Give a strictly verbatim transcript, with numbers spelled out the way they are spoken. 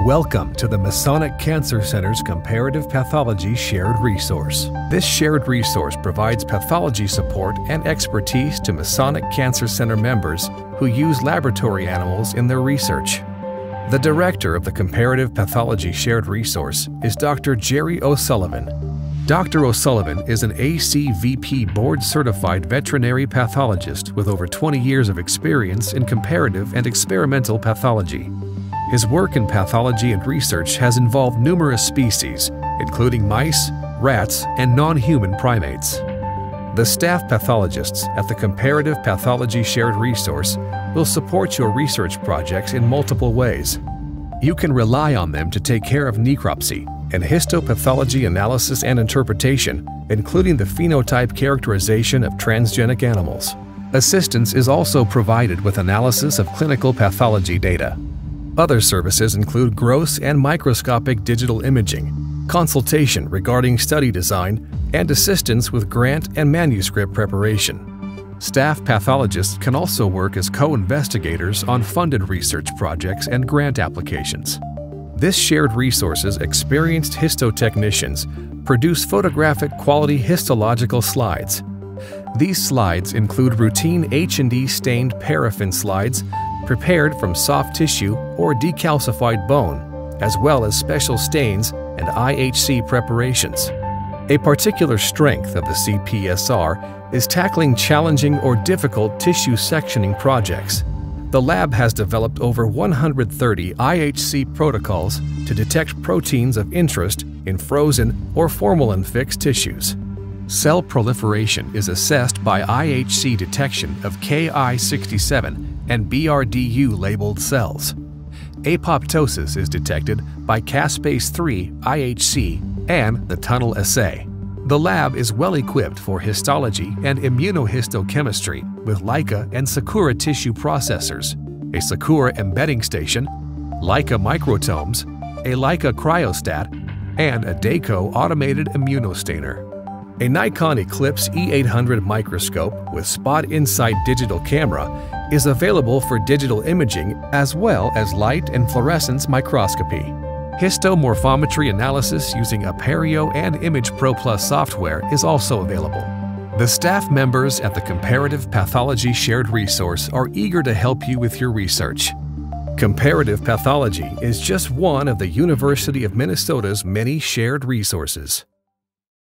Welcome to the Masonic Cancer Center's Comparative Pathology Shared Resource. This shared resource provides pathology support and expertise to Masonic Cancer Center members who use laboratory animals in their research. The director of the Comparative Pathology Shared Resource is Doctor Jerry O'Sullivan. Doctor O'Sullivan is an A C V P board-certified veterinary pathologist with over twenty years of experience in comparative and experimental pathology. His work in pathology and research has involved numerous species, including mice, rats, and non-human primates. The staff pathologists at the Comparative Pathology Shared Resource will support your research projects in multiple ways. You can rely on them to take care of necropsy and histopathology analysis and interpretation, including the phenotype characterization of transgenic animals. Assistance is also provided with analysis of clinical pathology data. Other services include gross and microscopic digital imaging, consultation regarding study design, and assistance with grant and manuscript preparation. Staff pathologists can also work as co-investigators on funded research projects and grant applications. This shared resource's experienced histotechnicians produce photographic quality histological slides. These slides include routine H and D stained paraffin slides prepared from soft tissue or decalcified bone, as well as special stains and I H C preparations. A particular strength of the C P S R is tackling challenging or difficult tissue sectioning projects. The lab has developed over one hundred thirty I H C protocols to detect proteins of interest in frozen or formalin-fixed tissues. Cell proliferation is assessed by I H C detection of K I sixty-seven and B R D U-labeled cells. Apoptosis is detected by caspase three I H C and the tunnel assay. The lab is well equipped for histology and immunohistochemistry with Leica and Sakura tissue processors, a Sakura embedding station, Leica microtomes, a Leica cryostat, and a Dako automated immunostainer. A Nikon Eclipse E eight hundred microscope with Spot Insight digital camera is available for digital imaging as well as light and fluorescence microscopy. Histomorphometry analysis using Apereo and Image Pro Plus software is also available. The staff members at the Comparative Pathology Shared Resource are eager to help you with your research. Comparative pathology is just one of the University of Minnesota's many shared resources.